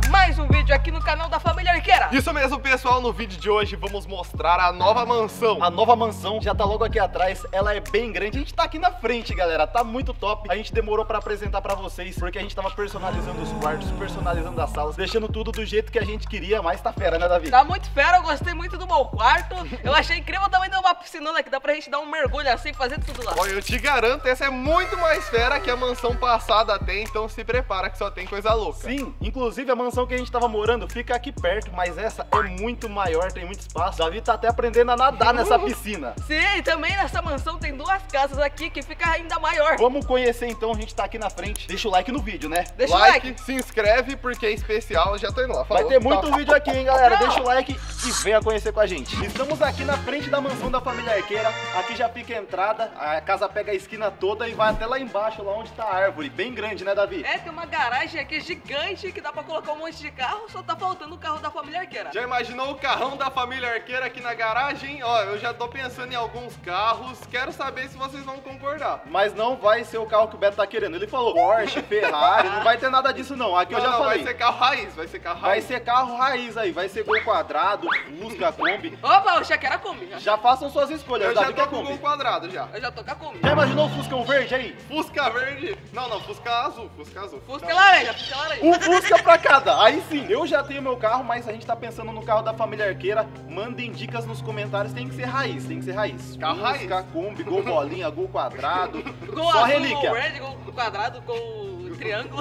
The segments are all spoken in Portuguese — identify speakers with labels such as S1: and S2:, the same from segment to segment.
S1: mais um vídeo aqui no canal da família Arqueira.
S2: Isso mesmo, pessoal, no vídeo de hoje vamos mostrar a nova mansão.
S3: A nova mansão já tá logo aqui atrás, ela é bem grande. A gente tá aqui na frente, galera, tá muito top. A gente demorou pra apresentar pra vocês, porque a gente tava personalizando os quartos, personalizando as salas, deixando tudo do jeito que a gente queria, mas tá fera, né, Davi?
S1: Tá muito fera, eu gostei muito do meu quarto. Eu achei incrível também ter uma piscinona que dá pra gente dar um mergulho assim, fazer tudo lá.
S2: Olha, eu te garanto, essa é muito mais fera que a mansão passada até, então se prepara que só tem coisa louca.
S3: Sim, inclusive a mansão que a gente tava morando fica aqui perto, mas essa é muito maior, tem muito espaço. Davi tá até aprendendo a nadar nessa piscina.
S1: Sim, e também nessa mansão tem duas casas aqui que fica ainda maior.
S3: Vamos conhecer então, a gente tá aqui na frente. Deixa o like no vídeo, né?
S1: Deixa o like.
S2: Se inscreve porque é especial, já tô indo lá.
S3: Vai
S2: Falou.
S3: ter muito
S2: Tchau.
S3: vídeo aqui, hein, galera?
S1: Tchau.
S3: Deixa o like e venha conhecer com a gente. Estamos aqui na frente da mansão da família Arqueira. Aqui já fica a entrada, a casa pega a esquina toda e vai até lá embaixo, lá onde tá a árvore. Bem grande, né, Davi?
S1: É, tem uma garagem aqui gigante que dá pra colocar um monte de carro, só tá faltando o carro da família Arqueira.
S2: Já imaginou o carrão da família Arqueira aqui na garagem? Ó, eu já tô pensando em alguns carros, quero saber se vocês vão concordar.
S3: Mas não vai ser o carro que o Beto tá querendo. Ele falou Porsche, Ferrari, não vai ter nada disso não. Aqui eu já
S2: Não,
S3: falei.
S2: vai ser carro raiz, vai ser carro
S3: Vai
S2: raiz.
S3: ser carro raiz aí, vai ser Gol quadrado, Fusca, Kombi.
S1: Opa, eu achei que era Kombi.
S3: Já façam suas escolhas,
S2: Eu já
S3: Davi
S2: tô
S3: quer
S2: com o
S3: Kombi.
S2: Gol quadrado já.
S1: Eu já tô com a Kombi.
S3: Já imaginou o Fuscão verde aí?
S2: Fusca verde. Não, Fusca azul, Fusca azul.
S1: Fusca laranja, Fusca laranja.
S3: Um Fusca pra cada. Aí sim, eu já tenho meu carro, mas a gente tá pensando no carro da família Arqueira. Mandem dicas nos comentários, tem que ser raiz, tem que ser raiz.
S2: Carro raiz.
S3: Fusca, Kombi, Gol bolinha, Gol quadrado.
S1: Gol
S3: Só
S1: azul,
S3: relíquia.
S1: gol verde, gol quadrado, gol triângulo.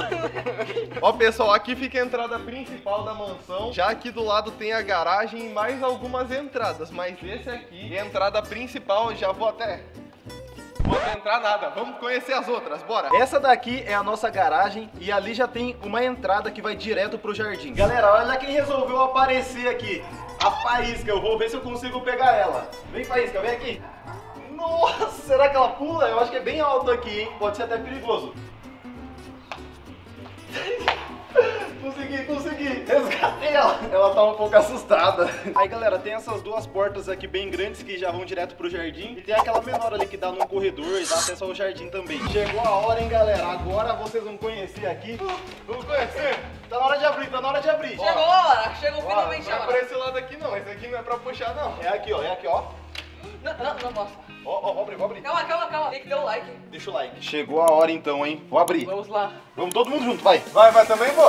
S2: Ó, pessoal, aqui fica a entrada principal da mansão. Já aqui do lado tem a garagem e mais algumas entradas. Mas esse aqui é a entrada principal. Já vou até... Vou entrar nada. Vamos conhecer as outras, bora.
S3: Essa daqui é a nossa garagem e ali já tem uma entrada que vai direto pro jardim. Galera, olha quem resolveu aparecer aqui. A Faísca, eu vou ver se eu consigo pegar ela. Vem, Faísca, vem aqui. Nossa, será que ela pula? Eu acho que é bem alto aqui, hein? Pode ser até perigoso. Consegui, resgatei ela. Ela tá um pouco assustada. Aí, galera, tem essas duas portas aqui bem grandes que já vão direto pro jardim. E tem aquela menor ali que dá num corredor e dá acesso ao jardim também. Chegou a hora, hein, galera? Agora vocês vão conhecer aqui.
S2: Vamos conhecer.
S3: Tá na hora de abrir, tá na hora de abrir.
S1: Chegou a hora, chegou finalmente
S2: Não
S1: a
S2: é
S1: hora.
S2: pra esse lado aqui não. Esse aqui não é pra puxar, não.
S3: É aqui, ó, é aqui, ó.
S1: Não posso.
S3: Ó, vou abrir.
S1: Calma. Tem que dar o like.
S3: Deixa o like. Chegou a hora então, hein? Vou abrir.
S1: Vamos lá.
S3: Vamos todo mundo junto, vai.
S2: Vai, também vou.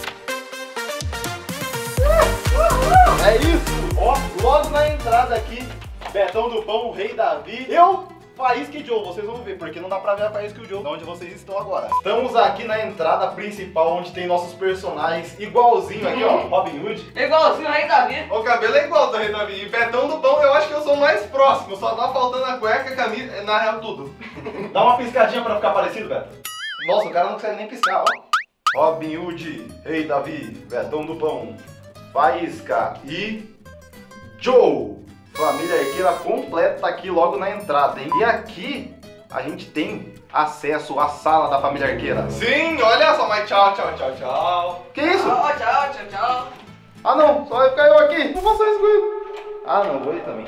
S3: É isso! Ó, logo na entrada aqui, Betão do Pão, o Rei Davi. Eu, Faísca e Joe, vocês vão ver, porque não dá pra ver a Faísca e o Joe, de onde vocês estão agora. Estamos aqui na entrada principal, onde tem nossos personagens, igualzinho aqui, ó, Robin Hood.
S1: Igualzinho o Rei Davi.
S2: O cabelo é igual do Rei Davi. E Betão do Pão, eu acho que eu sou mais próximo. Só tá faltando a cueca, a camisa, na real tudo.
S3: Dá uma piscadinha pra ficar parecido, Beto. Nossa, o cara não consegue nem piscar, ó. Robin Hood, Rei Davi, Betão do Pão, Faísca e Joe. Família Arqueira completa aqui logo na entrada, hein? E aqui a gente tem acesso à sala da família Arqueira.
S2: Sim, olha só, mas tchau.
S3: Que isso?
S1: Tchau.
S3: Ah não, só vai ficar eu aqui. Não vou sair excluído. Ah não, vou ir também.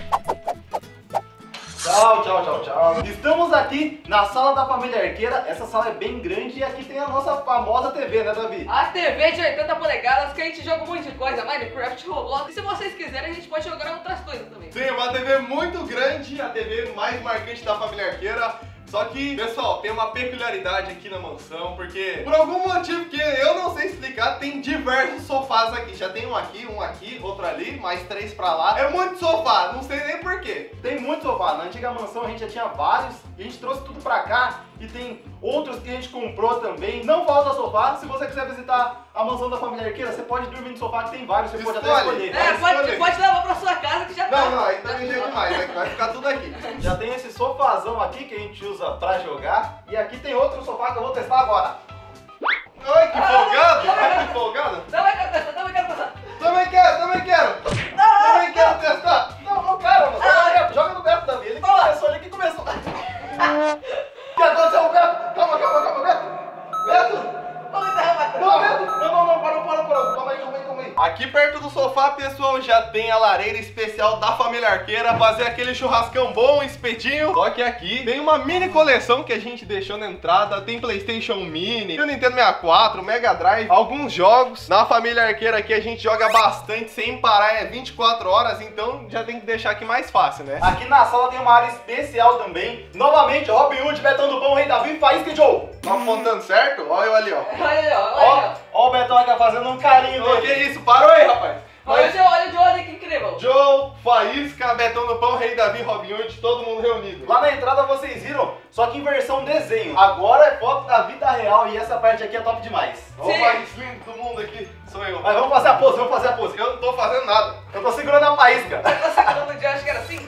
S3: Tchau. Estamos aqui na sala da família Arqueira. Essa sala é bem grande e aqui tem a nossa famosa TV, né, Davi?
S1: A TV de 80 polegadas que a gente joga um monte de coisa, Minecraft, Roblox. E se vocês quiserem, a gente pode jogar outras coisas também.
S2: Sim, uma TV muito grande, a TV mais marcante da família Arqueira. Só que, pessoal, tem uma peculiaridade aqui na mansão, porque por algum motivo que eu não sei explicar, tem diversos sofás aqui. Já tem um aqui, outro ali, mais 3 pra lá. É muito sofá, não sei nem porquê.
S3: Tem muito sofá. Na antiga mansão a gente já tinha vários e a gente trouxe tudo pra cá. E tem outros que a gente comprou também. Não falta sofá. Se você quiser visitar a mansão da família Arqueira, você pode dormir no sofá que tem vários. Você pode até escolher.
S1: Pode levar pra sua casa que já tá.
S2: Não, aí também já é demais, né? Vai ficar tudo aqui.
S3: Já tem esse sofazão aqui que a gente usa pra jogar. E aqui tem outro sofá que eu vou testar agora.
S2: Ai, que folgado! Ai, que folgado!
S1: Também quero testar.
S2: Também quero! Também quero testar!
S3: Não, cara, mano. Joga no Beto, Davi. Ele que começou. O que aconteceu, Beto? Calma, Beto. Beto!
S1: Vamos derramar.
S3: Não, Beto! Não, parou. Calma aí.
S2: Aqui perto do sofá, pessoal, já tem a lareira especial da família Arqueira, fazer aquele churrascão bom, espetinho. Só que aqui tem uma mini coleção que a gente deixou na entrada, tem PlayStation Mini, tem o Nintendo 64, Mega Drive, alguns jogos. Na família Arqueira aqui a gente joga bastante, sem parar, é 24 horas, então já tem que deixar aqui mais fácil, né?
S3: Aqui na sala tem uma área especial também. Novamente, Robin Hood, Betão do Pão, Rei Davi, Faísca e Joe.
S2: Tá apontando certo? Olha eu ali, ó.
S1: Olha aí, ó. Olha aí,
S3: Ó o Betão aqui fazendo um carinho
S2: Ô,
S3: nele.
S2: que isso? Parou aí, rapaz.
S1: Olha o de olha que incrível.
S2: Joe, Faísca, Betão do Pão, Rei Davi, Robin Hood, todo mundo reunido.
S3: Lá na entrada vocês viram, só que em versão desenho. Agora é foto da vida real e essa parte aqui é top demais.
S2: Olha o mais lindo do mundo aqui, sou eu.
S3: Mas vamos fazer a pose, vamos fazer a pose.
S2: Eu não tô fazendo nada.
S3: Eu tô segurando a faísca.
S1: Tá segurando o dia, acho que era assim.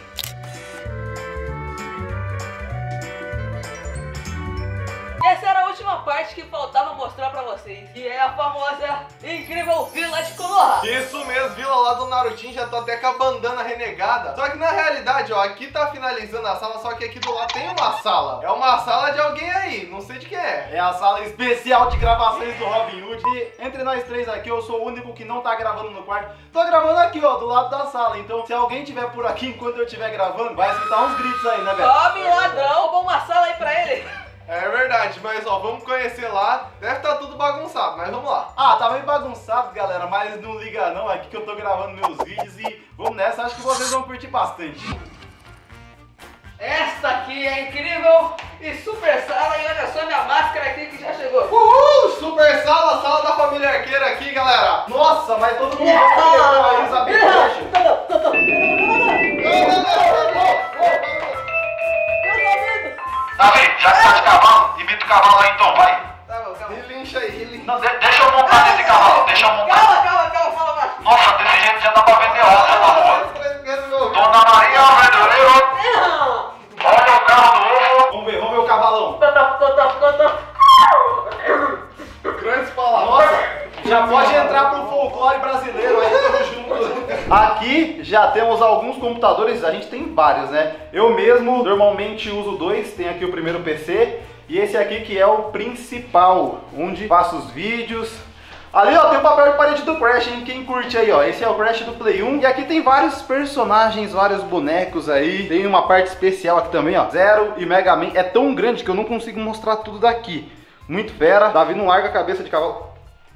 S1: Essa era a última parte que faltava mostrar pra vocês, que é a famosa incrível Vila de Konoha.
S2: Isso mesmo, vila lá do Narutinho, já tô até com a bandana renegada. Só que na realidade, ó, aqui tá finalizando a sala, só que aqui do lado tem uma sala. É uma sala de alguém aí, não sei de quem é.
S3: É a sala especial de gravações do Robin Hood. E entre nós três aqui, eu sou o único que não tá gravando no quarto. Tô gravando aqui, ó, do lado da sala. Então, se alguém estiver por aqui enquanto eu estiver gravando, vai escutar uns gritos aí, né, velho?
S1: Tome, ladrão, roubou uma sala aí pra ele.
S2: É verdade, mas ó, vamos conhecer lá. Deve estar tudo bagunçado, mas vamos lá.
S3: Ah, tá meio bagunçado, galera, mas não liga não, aqui que eu tô gravando meus vídeos e vamos nessa, acho que vocês vão curtir bastante.
S1: Esta aqui é incrível e super sala, e olha só minha máscara aqui que já chegou.
S2: Uhul! Super sala, sala da família Arqueira aqui, galera.
S3: Nossa, mas todo mundo aí, sabe?
S4: Davi, já que tá de cavalo, imita o cavalo aí então, vai.
S1: Tá bom, calma.
S2: Relincha aí, relincha.
S3: Não,
S4: Deixa eu montar nesse cavalo, deixa eu montar.
S1: Calma, fala baixo.
S4: Nossa, desse jeito já dá pra vender onça na rua. Dona Maria, verdureiro, olha o carro do ovo.
S3: vamos ver o cavalão.
S2: Grandes palavras.
S3: Nossa, já pode entrar pro folclore brasileiro aí, tamo junto. Aqui já temos alguns computadores, a gente tem vários, né? Eu mesmo normalmente uso dois, tem aqui o primeiro PC e esse aqui que é o principal, onde faço os vídeos. Ali, ó, tem o papel de parede do Crash, hein? Quem curte aí, ó, esse é o Crash do Play 1. E aqui tem vários personagens, vários bonecos aí. Tem uma parte especial aqui também, ó, Zero e Mega Man. É tão grande que eu não consigo mostrar tudo daqui. Muito fera. Davi não larga a cabeça de cavalo.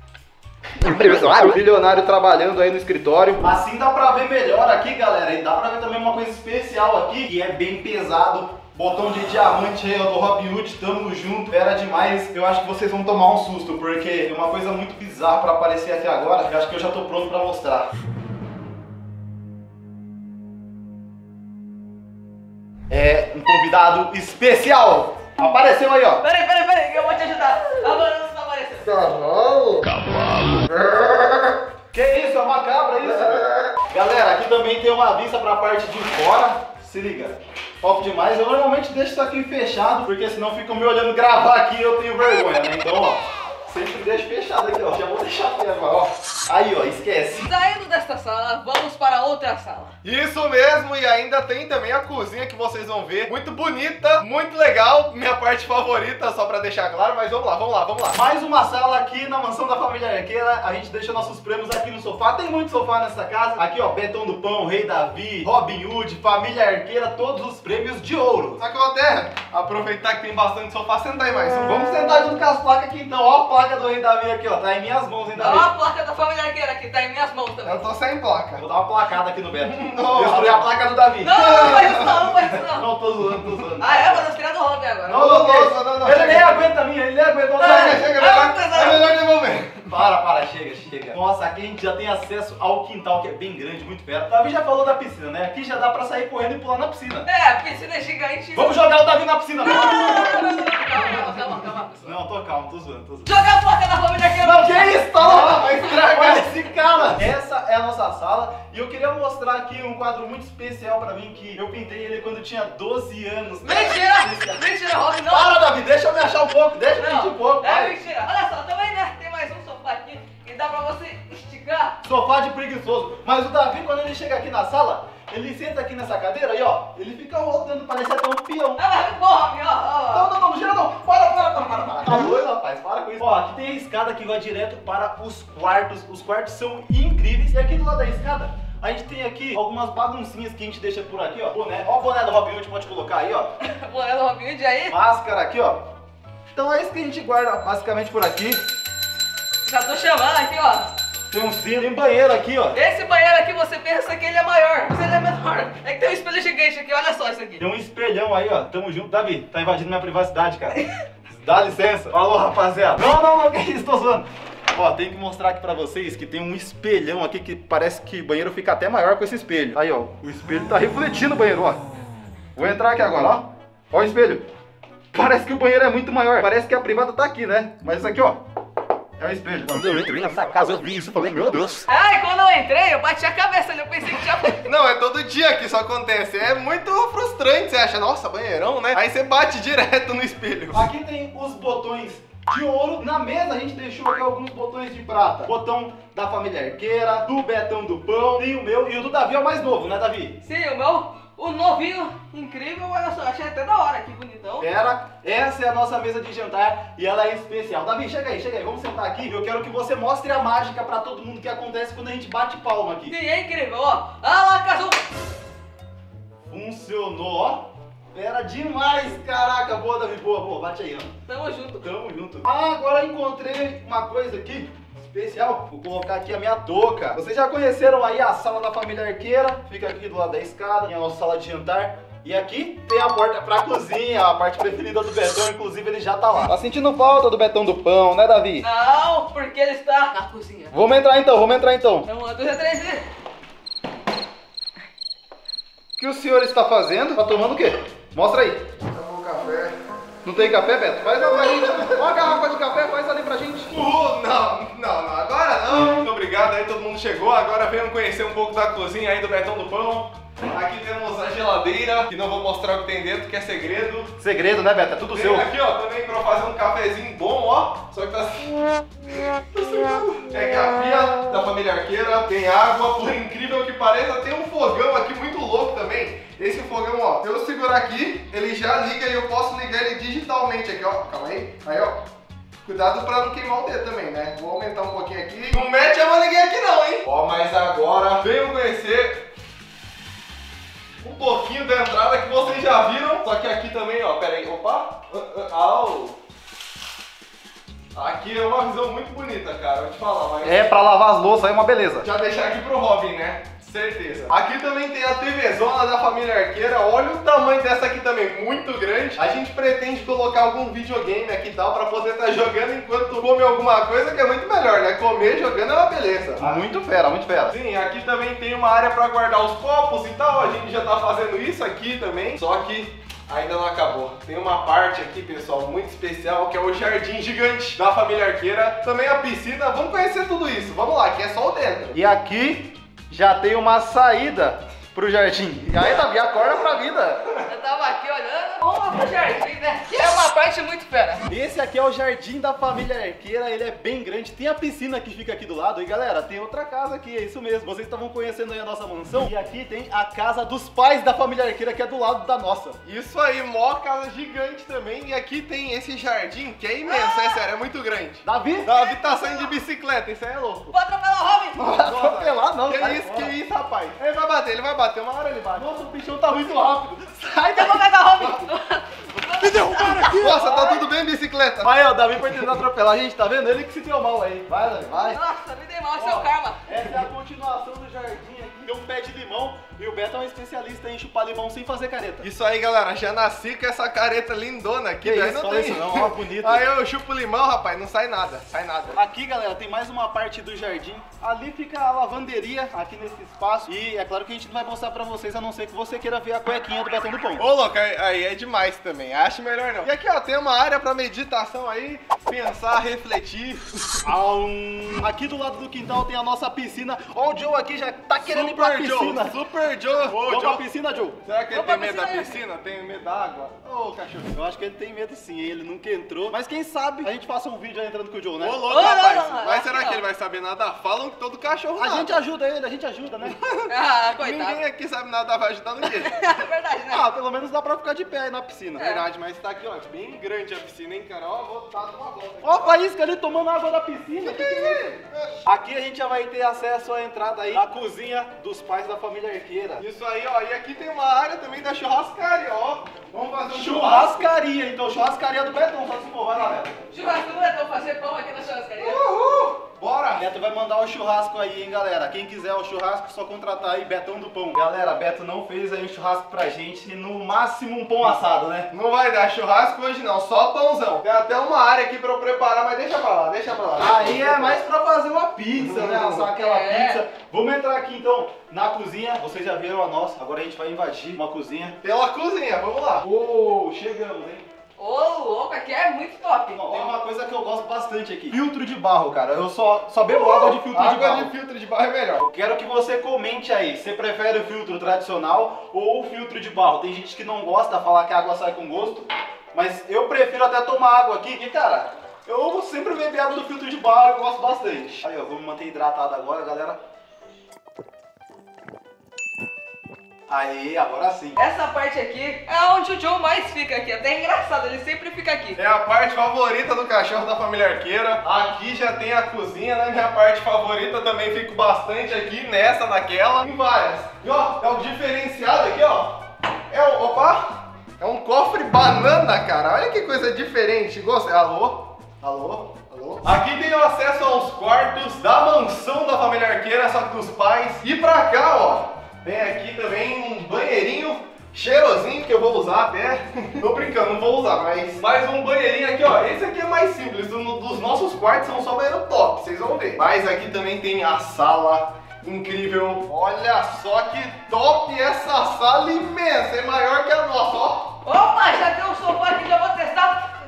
S3: O bilionário trabalhando aí no escritório. Assim dá pra ver melhor aqui, galera. E dá pra ver também uma coisa especial aqui, que é bem pesado. Botão de diamante aí, ó, do Robin Hood, tamo junto, fera demais. Eu acho que vocês vão tomar um susto, porque é uma coisa muito bizarra pra aparecer aqui agora. Eu acho que eu já tô pronto pra mostrar. É um convidado especial. Apareceu aí, ó.
S1: Peraí, que eu vou te ajudar. A banana não tá aparecendo.
S3: Que isso, é uma cabra isso? Galera, aqui também tem uma vista pra parte de fora. Se liga, top demais. Eu normalmente deixo isso aqui fechado, porque senão ficam me olhando gravar aqui e eu tenho vergonha, né? Então, ó, sempre deixo fechado aqui, ó. Já vou deixar aqui agora, ó. Aí, ó, esquece.
S1: Saindo desta sala, vamos para outra sala.
S2: Isso mesmo, e ainda tem também a cozinha que vocês vão ver. Muito bonita, muito legal. Minha parte favorita, só pra deixar claro, mas vamos lá.
S3: Mais uma sala aqui na mansão da família Arqueira. A gente deixa nossos prêmios aqui no sofá. Tem muito sofá nessa casa. Aqui, ó, Betão do Pão, Rei Davi, Robin Hood, família Arqueira, todos os prêmios de ouro.
S2: Só que eu vou até aproveitar que tem bastante sofá, senta aí mais.
S3: Vamos sentar junto com as placas aqui então. Ó a placa do Rei Davi aqui, ó. Tá em minhas mãos, hein,
S1: Ó
S3: Davi?
S1: a placa da família Arqueira que tá em minhas mãos também.
S2: Eu tô sem placa.
S3: Vou dar uma placada aqui no Beto.
S2: Não.
S3: Destruir a placa do Davi.
S1: Não faz isso não faz isso não.
S3: Não, tô zoando.
S1: Ah, é? Vou tirar do Robin agora.
S2: Não,
S3: Ele nem aguenta a minha, ele nem aguenta.
S2: Chega, é melhor devolver.
S3: Para, chega. Nossa, aqui a gente já tem acesso ao quintal, que é bem grande, muito fera. Davi já falou da piscina, né? Aqui já dá pra sair correndo e pular na piscina.
S1: É, a piscina é gigante.
S3: Vamos jogar o Davi na piscina.
S1: Calma.
S3: Não, tô calmo, tô zoando.
S1: Joga a placa da família Arqueira.
S3: Não, que isso? Tá louco?
S2: Vai estragar.
S3: Olha esse cara. Essa é a nossa sala e eu queria mostrar aqui um quadro muito especial pra mim, que eu pintei ele quando eu tinha 12 anos.
S1: Mentira, Robin, não.
S3: Para, Davi, deixa eu me achar um pouco, deixa eu me sentir um pouco.
S1: É
S3: vai.
S1: mentira. Olha só, também, né? Tem mais um sofá aqui e dá pra você esticar.
S3: Sofá de preguiçoso. Mas o Davi, quando ele chega aqui na sala, Ele senta aqui nessa cadeira e ó, ele fica rodando, parece até um peão.
S1: Ah, porra, meu, ó.
S3: Não, não gira não. Para. Tá doido, rapaz, para com isso. Ó, aqui tem a escada que vai direto para os quartos. Os quartos são incríveis. E aqui do lado da escada, a gente tem aqui algumas baguncinhas que a gente deixa por aqui, ó. Boné, ó o boné do Robin Hood, pode colocar aí, ó.
S1: Boné do Robin Hood aí.
S3: Máscara aqui, ó. Então é isso que a gente guarda basicamente por aqui.
S1: Já tô chamando aqui, ó.
S3: Tem um sino, tem banheiro aqui, ó.
S1: Esse banheiro aqui você pensa que ele é maior, mas ele é menor. É que tem um espelho gigante aqui, olha só isso aqui.
S3: Tem um espelhão aí, ó. Tamo junto. Davi, tá invadindo minha privacidade, cara. Dá licença. Falou, rapaziada. Não, que isso, tô zoando. Ó, tem que mostrar aqui pra vocês que tem um espelhão aqui que parece que o banheiro fica até maior com esse espelho. Aí, ó, o espelho tá refletindo o banheiro, ó. Vou entrar aqui agora, ó. Ó o espelho. Parece que o banheiro é muito maior. Parece que a privada tá aqui, né? Mas isso aqui, ó, é o espelho.
S5: Quando eu entrei nessa casa, eu vi isso e falei, meu Deus.
S1: Ai, quando eu entrei, eu bati a cabeça ali, eu pensei que tinha...
S2: Não, é todo dia que isso acontece. É muito frustrante. Você acha, nossa, banheirão, né? Aí você bate direto no espelho.
S3: Aqui tem os botões de ouro. Na mesa a gente deixou aqui alguns botões de prata. Botão da família Arqueira, do Betão do Pão, tem o meu e o do Davi é o mais novo, né, Davi?
S1: Sim, o meu, o novinho, incrível, olha só, achei até da hora, que bonitão.
S3: Essa é a nossa mesa de jantar e ela é especial. Davi, chega aí, vamos sentar aqui. Eu quero que você mostre a mágica pra todo mundo que acontece quando a gente bate palma aqui.
S1: Sim, é incrível, ó. Ah lá, casou.
S3: Funcionou, ó. Era demais, caraca. Boa, Davi, boa, bate aí, ó.
S1: Tamo junto.
S3: Tamo junto. Ah, agora encontrei uma coisa aqui especial. Vou colocar aqui a minha touca. Vocês já conheceram aí a sala da família Arqueira? Fica aqui do lado da escada, tem a nossa sala de jantar. E aqui tem a porta pra cozinha, a parte preferida do Betão, inclusive ele já tá lá. Tá sentindo falta do Betão do Pão, né, Davi?
S1: Não, porque ele está na cozinha.
S3: Vamos entrar então.
S1: Então, 1, 2, 3,
S3: O que o senhor está fazendo? Tá tomando o quê? Mostra aí.
S2: Tomou café.
S3: Não tem café, Beto? Faz ali pra gente. Olha a garrafa de café, faz ali pra gente.
S2: Não, agora não. Muito obrigado aí, todo mundo chegou. Agora venham conhecer um pouco da cozinha aí do Betão do Pão. Aqui temos a geladeira, que não vou mostrar o que tem dentro, que é segredo.
S3: Segredo, né, Beto? É tudo
S2: Tem
S3: seu.
S2: aqui, ó, também pra fazer um cafezinho bom, ó. Só que tá assim. Tem aqui a pia da família Arqueira, tem água, por incrível que pareça, tem um fogão aqui muito louco também. Esse fogão, ó, se eu segurar aqui, ele já liga e eu posso ligar ele digitalmente aqui, ó. Calma aí. Aí, ó. Cuidado pra não queimar o dedo também, né? Vou aumentar um pouquinho aqui. Não mete a mão ninguém aqui não, hein? Ó, mas agora venham conhecer um pouquinho da entrada que vocês já viram. Só que aqui também, ó, pera aí, opa. Aqui é uma visão muito bonita, cara, vou te falar, mas...
S3: É, pra lavar as louças aí é uma beleza.
S2: Já deixar aqui pro Robin, né? Certeza. Aqui também tem a TVzona da família Arqueira. Olha o tamanho dessa aqui também, muito grande. A gente pretende colocar algum videogame aqui e tal pra poder estar jogando enquanto come alguma coisa, que é muito melhor, né? Comer jogando é uma beleza.
S3: Muito fera, muito fera.
S2: Sim, aqui também tem uma área pra guardar os copos e tal. A gente já tá fazendo isso aqui também, só que ainda não acabou. Tem uma parte aqui, pessoal, muito especial, que é o jardim gigante da família Arqueira. Também a piscina. Vamos conhecer tudo isso. Vamos lá, que é só o dentro.
S3: E aqui já tem uma saída pro jardim. E aí, Davi, acorda pra vida.
S1: Eu tava aqui olhando, vamos pro jardim, né? Que é uma parte muito fera.
S3: Esse aqui é o jardim da família Arqueira, ele é bem grande, tem a piscina que fica aqui do lado. E galera, tem outra casa aqui, é isso mesmo. Vocês estavam conhecendo aí a nossa mansão. E aqui tem a casa dos pais da família Arqueira, que é do lado da nossa.
S2: Isso aí, mó casa gigante também. E aqui tem esse jardim, que é imenso, é sério, é muito grande.
S3: Davi?
S2: Davi tá saindo de bicicleta, isso aí é louco.
S1: Vou atropelar o Robin.
S3: Não vai atropelar não.
S2: Que isso, rapaz? Ele vai bater, uma hora ele bate.
S3: Nossa, o bichão tá muito rápido. Sai
S1: Eu vou pegar o Robin.
S3: Me derrubaram aqui.
S2: Nossa, tá tudo bem, bicicleta?
S3: Aí, ó, o Davi foi tentando atropelar a gente, tá vendo? Ele que se deu mal aí. Vai, Davi, vai.
S1: Nossa, me dei mal, esse é o karma.
S3: Essa é a continuação do jardim aqui. Tem um pé de limão e o Beto é um especialista em chupar limão sem fazer careta.
S2: Isso aí, galera, já nasci com essa careta lindona aqui,
S3: Que
S2: daí
S3: isso,
S2: não
S3: fala
S2: tem.
S3: isso não, ó, bonito.
S2: Aí eu chupo limão, rapaz, não sai nada,
S3: Aqui, galera, tem mais uma parte do jardim. Ali fica a lavanderia, aqui nesse espaço. E é claro que a gente não vai mostrar pra vocês, a não ser que você queira ver a cuequinha do Betão do Pão.
S2: Ô, louco, aí é demais também, acho melhor não. E aqui, ó, tem uma área pra meditação aí, pensar, refletir.
S3: Aqui do lado do quintal tem a nossa piscina. Ó, o Joe aqui já tá querendo ir pra
S2: Super Joe,
S3: piscina.
S2: Super Joe. Ô,
S3: Vamos pra
S2: Joe.
S3: piscina, Joe.
S2: Será que ele
S1: Vamos
S2: tem
S1: pra
S2: medo da
S1: piscina.
S2: piscina? Tem medo da água? Ô, cachorro.
S3: Eu acho que ele tem medo sim, ele nunca entrou. Mas quem sabe a gente faça um vídeo aí entrando com o Joe, né?
S2: Ô, louco,
S1: Ô,
S2: rapaz.
S1: não,
S2: Mas será
S1: não.
S2: que ele vai saber nadar? Falam que todo cachorro
S3: A
S2: nada.
S3: gente ajuda ele, a gente ajuda, né?
S1: Ah, coitado.
S2: Ninguém aqui sabe nadar, vai ajudar no quê?
S1: É verdade, né?
S3: Ah, pelo menos dá pra ficar de pé aí na piscina.
S2: Verdade, mas tá aqui, ó, bem grande a piscina, hein, cara? Ó, vou dar uma volta.
S3: Ó a faísca ali tomando água da piscina. Que é isso? Aqui a gente já vai ter acesso à entrada aí da cozinha dos pais da família Arqueira.
S2: Isso aí, ó, e aqui tem uma área também da churrascaria, ó. Vamos fazer um
S3: Churrascaria, então churrascaria do Betão, só se for, vai lá, Beto.
S1: Churrasco não é tão fazer pão aqui na churrascaria.
S2: Uhul! Bora!
S3: Beto vai mandar o churrasco aí, hein, galera. Quem quiser o churrasco, só contratar aí Betão do Pão. Galera, Beto não fez aí um churrasco pra gente, no máximo um pão assado, né?
S2: Não vai dar churrasco hoje não, só pãozão. Tem até uma área aqui pra eu preparar, mas deixa pra lá, deixa pra lá.
S3: Aí é mais pra fazer uma pizza, né? Assar aquela
S1: É.
S3: pizza. Vamos entrar aqui então na cozinha. Vocês já viram a nossa, agora a gente vai invadir uma cozinha.
S2: Pela cozinha, vamos lá.
S3: Oh, chegamos, hein?
S1: Ô, louco, aqui é muito top.
S3: Ó, tem uma coisa que eu gosto bastante aqui. Filtro de barro, cara. Eu só bebo água de filtro de
S2: Água
S3: barro.
S2: de filtro de barro é melhor.
S3: Eu quero que você comente aí, você prefere o filtro tradicional ou o filtro de barro? Tem gente que não gosta, falar que a água sai com gosto, mas eu prefiro até tomar água aqui, que cara, eu sempre bebi água do filtro de barro, eu gosto bastante. Aí, ó, vamos manter hidratado agora, galera. Aí, agora sim.
S1: Essa parte aqui é onde o Joe mais fica aqui. Até é engraçado, ele sempre fica aqui.
S2: É a parte favorita do cachorro da família Arqueira. Aqui já tem a cozinha, né? Minha parte favorita também, fico bastante aqui, nessa, naquela, em várias. E ó, é o diferenciado aqui, ó. É um cofre banana, cara. Olha que coisa diferente. Gostei. Alô? Alô? Alô? Aqui tem o acesso aos quartos da mansão da família Arqueira, só que dos pais. E pra cá, ó, tem aqui também um banheirinho cheirosinho que eu vou usar até. Tô brincando, não vou usar, mas mais um banheirinho aqui, ó. Esse aqui é mais simples. Dos nossos quartos são só banheiro top, vocês vão ver. Mas aqui também tem a sala incrível. Olha só que top essa sala imensa. É maior que a nossa, ó.
S1: Opa, já tem um sofá aqui, já vou testar.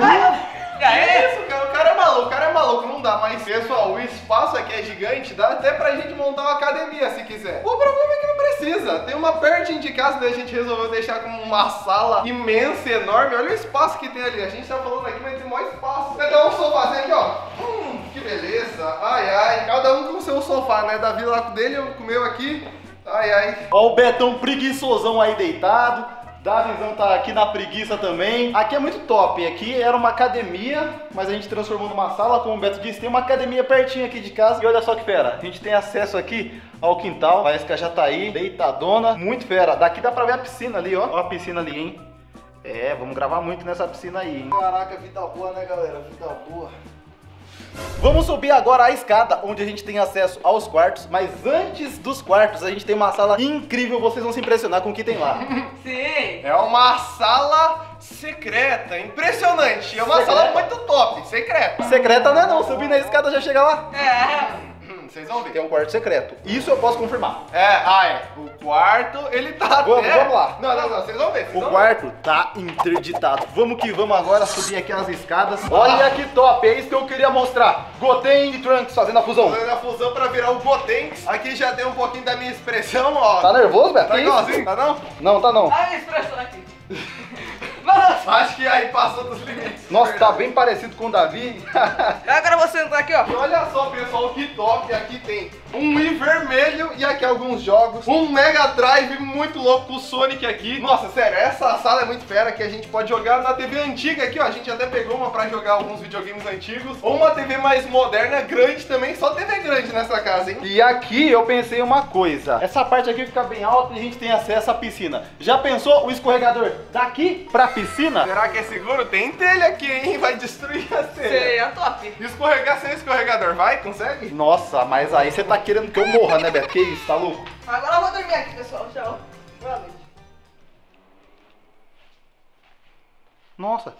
S1: E aí?
S2: Que isso, cara? O cara é maluco, não dá. Mas, pessoal, o espaço aqui é gigante, dá até pra gente montar uma academia se quiser. O problema é que não precisa. Tem uma pertinho de casa, daí a gente resolveu deixar com uma sala imensa, enorme. Olha o espaço que tem ali. A gente tá falando aqui, mas tem maior espaço. Você dá um sofazinho aqui, ó. Que beleza. Ai, ai. Cada um com o seu sofá, né? Davi lá com o dele, eu com o meu aqui. Ai, ai.
S3: Ó o Betão preguiçosão aí deitado. Davizão tá aqui na preguiça também. Aqui é muito top. Aqui era uma academia, mas a gente transformou numa sala, como o Beto disse. Tem uma academia pertinho aqui de casa. E olha só que fera, a gente tem acesso aqui ao quintal. A Esca já tá aí, deitadona. Muito fera. Daqui dá pra ver a piscina ali, ó. Ó a piscina ali, hein. É, vamos gravar muito nessa piscina aí, hein.
S2: Caraca, vida boa, né, galera? Vida boa.
S3: Vamos subir agora a escada, onde a gente tem acesso aos quartos. Mas antes dos quartos, a gente tem uma sala incrível. Vocês vão se impressionar com o que tem lá.
S1: Sim.
S2: É uma sala secreta, impressionante. É uma
S3: Secreta?
S2: sala muito top, secreta.
S3: Secreta não é não, subir na escada já chega lá.
S1: É.
S2: Vocês vão ver.
S3: Tem um quarto secreto. Isso eu posso confirmar.
S2: É. O quarto, ele tá
S3: Vamos lá.
S2: Não, vocês vão ver.
S3: O quarto tá interditado. Vamos que vamos agora subir aqui as escadas. Olha que top, é isso que eu queria mostrar. Goten e Trunks fazendo a fusão.
S2: Fazendo a fusão pra virar o Gotenks. Aqui já tem um pouquinho da minha expressão, ó.
S3: Tá nervoso, Beto?
S2: Tá
S3: Que isso?
S2: igualzinho, tá não?
S3: Não, tá não.
S1: Olha a expressão aqui. Vamos.
S2: Acho que aí passou dos limites.
S3: Nossa, tá bem parecido com o Davi.
S1: Agora eu vou sentar aqui, ó.
S2: E olha só, pessoal, que top. Aqui tem um Wii vermelho e aqui alguns jogos. Um Mega Drive muito louco com o Sonic aqui. Nossa, sério, essa sala é muito fera que a gente pode jogar na TV antiga aqui, ó. A gente até pegou uma pra jogar alguns videogames antigos. Ou uma TV mais moderna, grande também. Só TV grande nessa casa, hein?
S3: E aqui eu pensei uma coisa. Essa parte aqui fica bem alta e a gente tem acesso à piscina. Já pensou o escorregador daqui pra piscina?
S2: Será que é seguro? Tem telha aqui, hein? Vai destruir a telha.
S1: Seria top.
S2: E escorregar sem escorregador, vai? Consegue?
S3: Nossa, mas aí você tá querendo que eu morra, né, Beto? Que isso, tá louco?
S1: Agora eu vou dormir aqui, pessoal. Tchau. Boa noite.
S3: Nossa.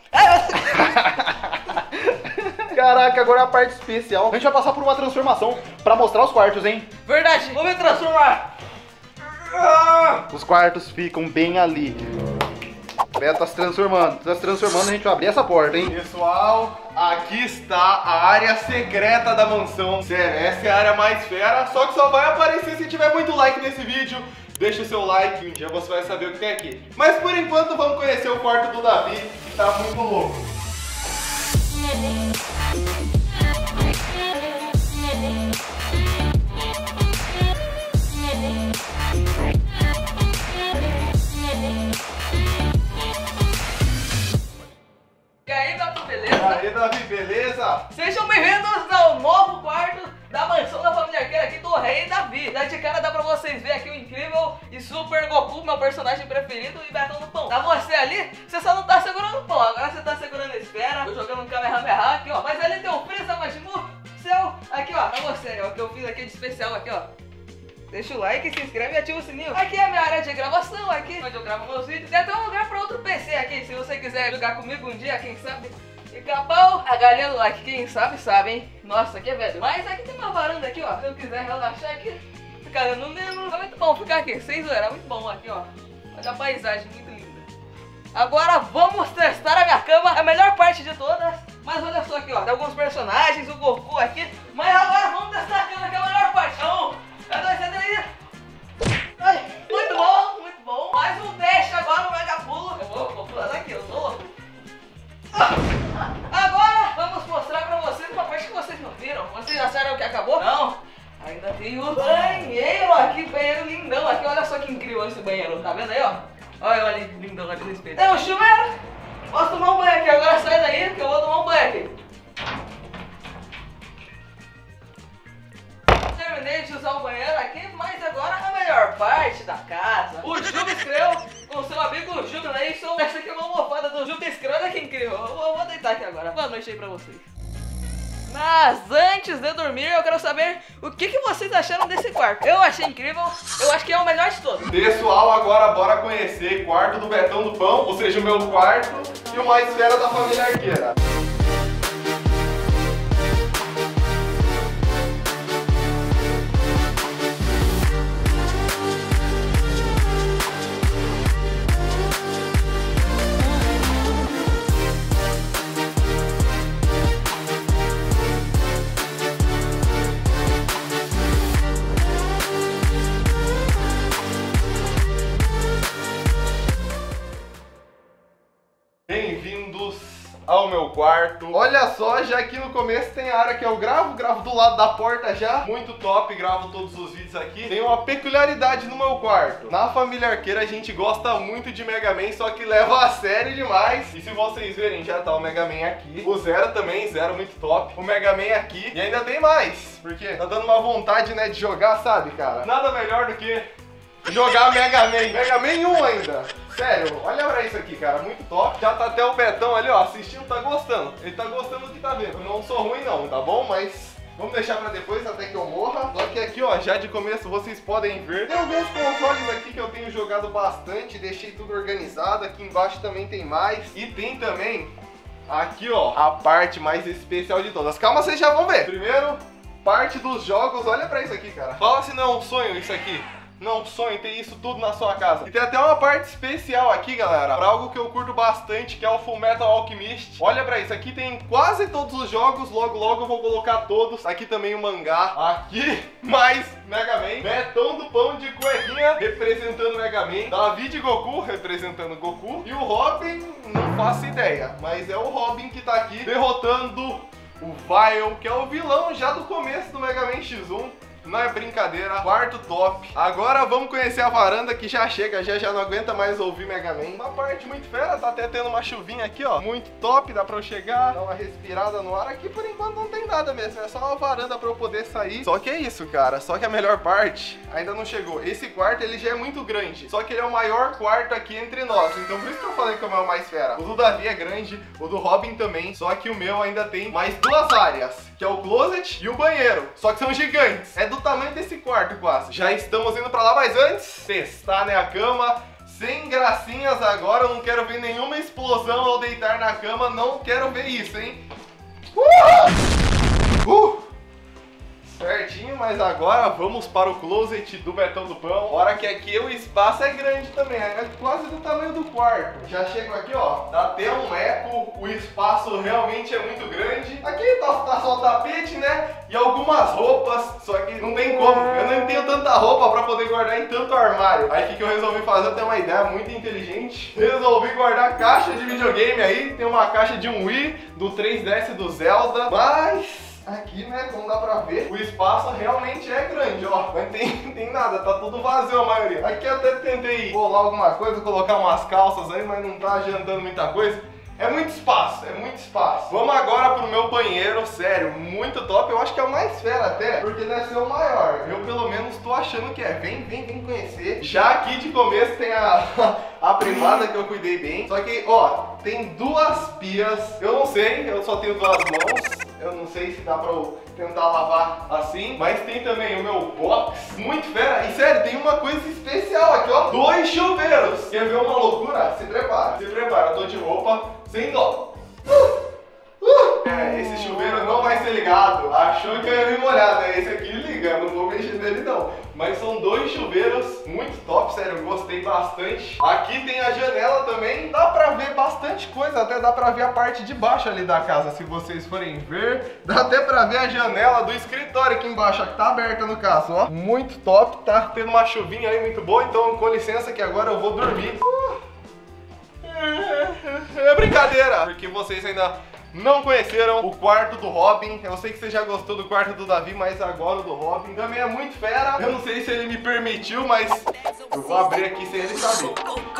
S3: Caraca, agora é a parte especial. A gente vai passar por uma transformação pra mostrar os quartos, hein?
S1: Verdade, vou me transformar.
S3: Os quartos ficam bem ali. Beto tá se transformando, a gente vai abrir essa porta, hein?
S2: Pessoal, aqui está a área secreta da mansão. Sério, essa é a área mais fera, só que só vai aparecer se tiver muito like nesse vídeo. Deixa o seu like e um dia você vai saber o que tem aqui. Mas por enquanto vamos conhecer o quarto do Davi, que tá muito louco.
S1: E aí, Beto, beleza?
S2: E aí, Davi, beleza?
S1: Sejam bem-vindos ao novo quarto da mansão da família arqueira aqui do Rei Davi. Já de cara dá pra vocês verem aqui o incrível e super Goku, meu personagem preferido, e Betão do Pão. Tá você ali, você só não tá segurando o pão, agora você tá segurando a esfera. Tô jogando um Kamehameha aqui, ó. Mas ali tem o Freeza Majin-Buu, seu, aqui ó, pra você, ó, que eu fiz aqui de especial aqui, ó. Deixa o like, se inscreve e ativa o sininho. Aqui é a minha área de gravação, aqui onde eu gravo meus vídeos. Tem até um lugar pra outro PC aqui, se você quiser jogar comigo um dia, quem sabe. Fica bom. A galera do like, quem sabe, sabe, hein? Nossa, aqui é velho. Mas aqui tem uma varanda aqui, ó. Se eu quiser relaxar aqui, ficar dando um livro. É muito bom ficar aqui, sem zoeira, é muito bom aqui, ó. Olha a paisagem, muito linda. Agora vamos testar a minha cama, a melhor parte de todas. Mas olha só aqui, ó, tem alguns personagens, o Goku aqui. Mas agora vamos testar a cama, que é a melhor parte. É dois, é três. Ai, muito bom, muito bom. Mais um teste agora no Mega Pulo. Eu vou pular daqui, eu tô louco. Agora vamos mostrar pra vocês uma parte que vocês não viram. Vocês acharam que acabou? Não. Ainda tem o banheiro aqui, banheiro lindão aqui. Olha só que incrível esse banheiro, tá vendo aí, ó? Olha ali, lindão ali no espelho. Tem um chuveiro. Posso tomar um banho aqui, agora sai daí que eu vou tomar um banho aqui. Terminei de usar o banheiro aqui, mas agora a melhor parte da casa. O Jubiscreu com seu amigo Jubilation. Essa aqui é uma almofada do Jubiscreu, olha que incrível. Eu vou deitar aqui agora. Boa noite aí pra vocês. Mas antes de dormir, eu quero saber o que vocês acharam desse quarto. Eu achei incrível, eu acho que é o melhor de todos.
S2: Pessoal, agora bora conhecer o quarto do Betão do Pão, ou seja, o meu quarto e o mais fera da família arqueira. Bem-vindos ao meu quarto. Olha só, já aqui no começo tem a área que eu gravo do lado da porta já. Muito top, gravo todos os vídeos aqui. Tem uma peculiaridade no meu quarto. Na família arqueira a gente gosta muito de Mega Man, só que leva a sério demais. E se vocês verem, já tá o Mega Man aqui. O Zero também, Zero muito top. O Mega Man aqui. E ainda tem mais, porque tá dando uma vontade, né, de jogar, sabe, cara? Nada melhor do que jogar Mega Man. Mega Man 1 ainda. Sério, olha pra isso aqui, cara, muito top. Já tá até o Betão ali, ó, assistindo, tá gostando. Ele tá gostando do que tá vendo. Eu não sou ruim não, tá bom? Mas vamos deixar pra depois, até que eu morra. Só que aqui, ó, já de começo vocês podem ver. Tem alguns consoles aqui que eu tenho jogado bastante, deixei tudo organizado. Aqui embaixo também tem mais. E tem também, aqui, ó, a parte mais especial de todas. Calma, vocês já vão ver. Primeiro, parte dos jogos. Olha pra isso aqui, cara. Fala se não é um sonho isso aqui. Não sonhe ter isso tudo na sua casa. E tem até uma parte especial aqui, galera, pra algo que eu curto bastante, que é o Fullmetal Alchemist. Olha pra isso, aqui tem quase todos os jogos. Logo, logo eu vou colocar todos. Aqui também o mangá. Aqui, mais Mega Man. Betão do Pão de cuequinha, representando Mega Man. Davi de Goku, representando Goku. E o Robin, não faço ideia, mas é o Robin que tá aqui derrotando o Vile, que é o vilão já do começo do Mega Man X1. Não é brincadeira, quarto top. Agora vamos conhecer a varanda que já chega, já não aguenta mais ouvir Mega Man. Uma parte muito fera, tá até tendo uma chuvinha aqui, ó. Muito top, dá pra eu chegar, dar uma respirada no ar. Aqui por enquanto não tem nada mesmo, é só uma varanda pra eu poder sair. Só que é isso, cara, só que a melhor parte ainda não chegou. Esse quarto, ele já é muito grande, só que ele é o maior quarto aqui entre nós. Então por isso que eu falei que é o meu mais fera. O do Davi é grande, o do Robin também, só que o meu ainda tem mais duas áreas, que é o closet e o banheiro. Só que são gigantes, é do tamanho desse quarto quase. Já estamos indo pra lá, mas antes, testar, né, a cama. Sem gracinhas agora, eu não quero ver nenhuma explosão ao deitar na cama, não quero ver isso, hein? certinho, mas agora vamos para o closet do Betão do Pão. Fora que aqui o espaço é grande também, é quase do tamanho do quarto. Já chego aqui, ó, dá até um eco, o espaço realmente é muito grande. Aqui tá só o tapete, né, e algumas roupas, só que não tem como. Eu não tenho tanta roupa pra poder guardar em tanto armário. Aí o que eu resolvi fazer? Eu tenho uma ideia muito inteligente. Resolvi guardar caixa de videogame aí, tem uma caixa de um Wii, do 3DS do Zelda, mas... aqui, né, como dá pra ver, o espaço realmente é grande, ó. Mas tem nada, tá tudo vazio a maioria. Aqui eu até tentei colar alguma coisa, colocar umas calças aí, mas não tá adiantando muita coisa. É muito espaço, é muito espaço. Vamos agora pro meu banheiro, sério, muito top. Eu acho que é o mais fera até, porque deve ser o maior. Eu pelo menos tô achando que é. Vem conhecer. Já aqui de começo tem a privada que eu cuidei bem. Só que, ó, tem duas pias. Eu não sei, eu só tenho duas mãos. Eu não sei se dá pra eu tentar lavar assim. Mas tem também o meu box, muito fera. E sério, tem uma coisa especial aqui, ó. 2 chuveiros. Quer ver uma loucura? Se prepara, eu tô de roupa. Sem dó. Esse chuveiro não vai ser ligado. Achou que eu ia me molhar, né? Esse aqui liga, eu não vou mexer nele não. Mas são 2 chuveiros, muito top, sério, eu gostei bastante. Aqui tem a janela também, dá pra ver bastante coisa, até dá pra ver a parte de baixo ali da casa, se vocês forem ver. Dá até pra ver a janela do escritório aqui embaixo, que tá aberta no caso, ó. Muito top, tá tendo uma chuvinha aí muito boa, então com licença que agora eu vou dormir. É brincadeira, porque vocês ainda não conheceram o quarto do Robin. Eu sei que você já gostou do quarto do Davi, mas agora o do Robin também é muito fera. Eu não sei se ele me permitiu, mas eu vou abrir aqui sem ele saber.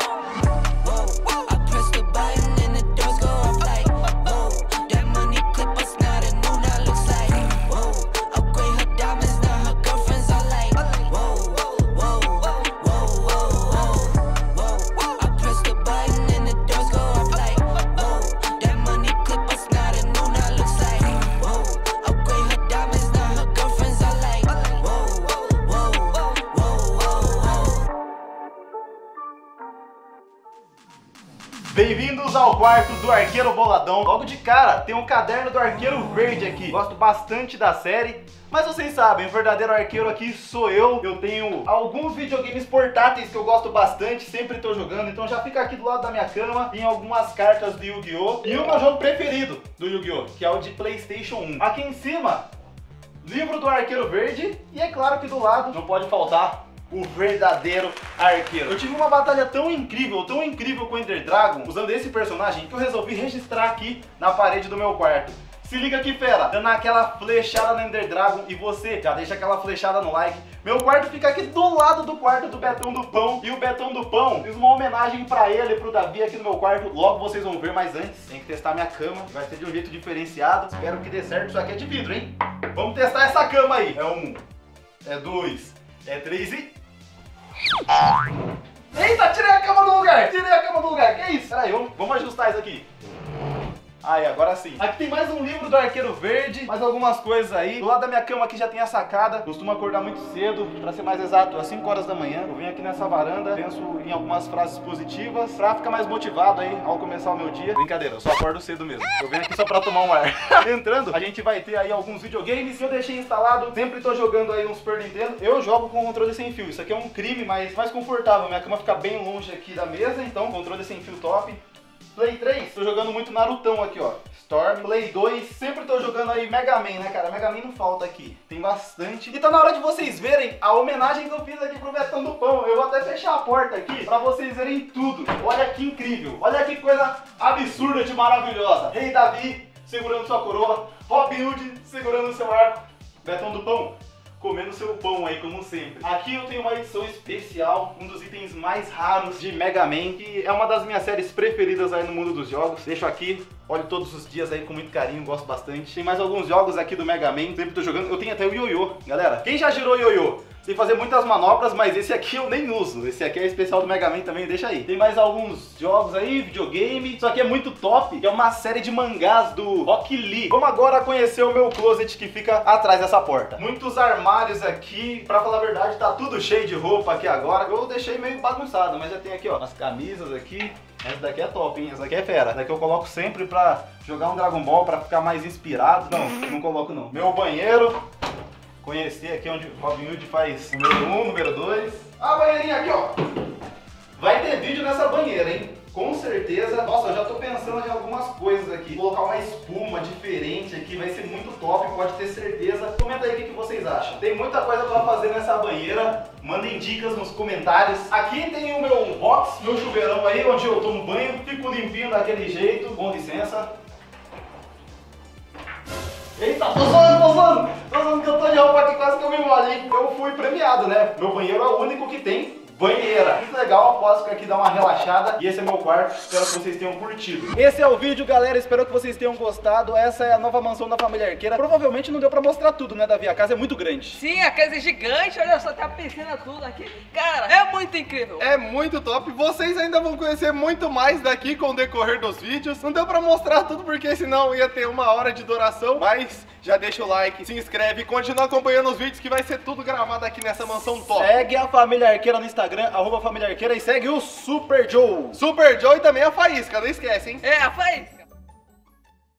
S3: Bem-vindos ao quarto do Arqueiro Boladão. Logo de cara, tem um caderno do Arqueiro Verde aqui. Gosto bastante da série, mas vocês sabem, o verdadeiro arqueiro aqui sou eu. Eu tenho alguns videogames portáteis que eu gosto bastante, sempre tô jogando, então já fica aqui do lado da minha cama. Tem algumas cartas do Yu-Gi-Oh! E o meu jogo preferido do Yu-Gi-Oh! Que é o de PlayStation 1. Aqui em cima, livro do Arqueiro Verde. E é claro que do lado não pode faltar o verdadeiro arqueiro. Eu tive uma batalha tão incrível com o Ender Dragon, usando esse personagem, que eu resolvi registrar aqui na parede do meu quarto. Se liga aqui, fera, dando aquela flechada no Ender Dragon, e você já deixa aquela flechada no like. Meu quarto fica aqui do lado do quarto do Betão do Pão, e o Betão do Pão fiz uma homenagem pra ele e pro Davi aqui no meu quarto. Logo vocês vão ver, mas antes tem que testar minha cama, vai ser de um jeito diferenciado. Espero que dê certo, isso aqui é de vidro, hein? Vamos testar essa cama aí. É 1, é 2, é 3 e... Eita, tirei a cama do lugar! Tirei a cama do lugar, que isso? Peraí, vamos ajustar isso aqui. Aí, agora sim. Aqui tem mais um livro do Arqueiro Verde, mais algumas coisas aí. Do lado da minha cama aqui já tem a sacada. Costumo acordar muito cedo, pra ser mais exato, às 5 horas da manhã. Eu venho aqui nessa varanda, penso em algumas frases positivas pra ficar mais motivado aí ao começar o meu dia. Brincadeira, eu só acordo cedo mesmo. Eu venho aqui só pra tomar um ar. Entrando, a gente vai ter aí alguns videogames que eu deixei instalado. Sempre tô jogando aí um Super Nintendo. Eu jogo com controle sem fio. Isso aqui é um crime, mas mais confortável. Minha cama fica bem longe aqui da mesa, então controle sem fio top. Play 3, tô jogando muito Narutão aqui, ó. Storm. Play 2, sempre tô jogando aí Mega Man, né, cara? Mega Man não falta aqui. Tem bastante. E tá na hora de vocês verem a homenagem que eu fiz aqui pro Betão do Pão. Eu vou até fechar a porta aqui pra vocês verem tudo. Olha que incrível. Olha que coisa absurda de maravilhosa. Rei Davi segurando sua coroa. Robin Hood segurando seu arco. Betão do Pão comendo seu pão aí, como sempre. Aqui eu tenho uma edição especial, um dos itens mais raros de Mega Man, que é uma das minhas séries preferidas aí no mundo dos jogos. Deixo aqui, olho todos os dias aí com muito carinho, gosto bastante. Tem mais alguns jogos aqui do Mega Man, sempre tô jogando. Eu tenho até o ioiô, galera. Quem já girou ioiô? Sem fazer muitas manobras, mas esse aqui eu nem uso. Esse aqui é especial do Mega Man também, deixa aí. Tem mais alguns jogos aí, videogame. Isso aqui é muito top, que é uma série de mangás do Rock Lee. Vamos agora conhecer o meu closet que fica atrás dessa porta. Muitos armários aqui, pra falar a verdade, tá tudo cheio de roupa aqui agora. Eu deixei meio bagunçado, mas já tem aqui, ó, as camisas aqui. Essa daqui é top, hein? Essa daqui é fera. Essa daqui eu coloco sempre pra jogar um Dragon Ball, pra ficar mais inspirado. Não coloco não. Meu banheiro. conhecer aqui onde o Robin Hood faz número 1, número 2. A banheirinha aqui, ó. Vai ter vídeo nessa banheira, hein? Com certeza. Nossa, eu já tô pensando em algumas coisas aqui. Colocar uma espuma diferente aqui vai ser muito top, pode ter certeza. Comenta aí o que vocês acham. Tem muita coisa pra fazer nessa banheira. Mandem dicas nos comentários. Aqui tem o meu box, meu chuveirão aí, onde eu tomo banho. Fico limpinho daquele jeito. Com licença. Eita, tô zoando que eu tô de roupa aqui, quase que eu me molhei. Eu fui premiado, né? Meu banheiro é o único que tem banheira. Muito legal, posso ficar aqui dar uma relaxada. E esse é meu quarto, espero que vocês tenham curtido. Esse é o vídeo, galera, espero que vocês tenham gostado. Essa é a nova mansão da família Arqueira. Provavelmente não deu pra mostrar tudo, né, Davi? A casa é muito grande.
S1: Sim, a casa é gigante, olha só, tem a piscina tudo aqui. Cara, é muito incrível.
S2: É muito top. Vocês ainda vão conhecer muito mais daqui com o decorrer dos vídeos. Não deu pra mostrar tudo porque senão ia ter 1 hora de duração. Mas já deixa o like, se inscreve e continua acompanhando os vídeos que vai ser tudo gravado aqui nessa mansão top.
S3: Segue a família Arqueira no Instagram, @família Arqueira, e segue o Super Joe.
S2: Super Joe e também a Faísca, não esquece, hein?
S1: É, a Faísca.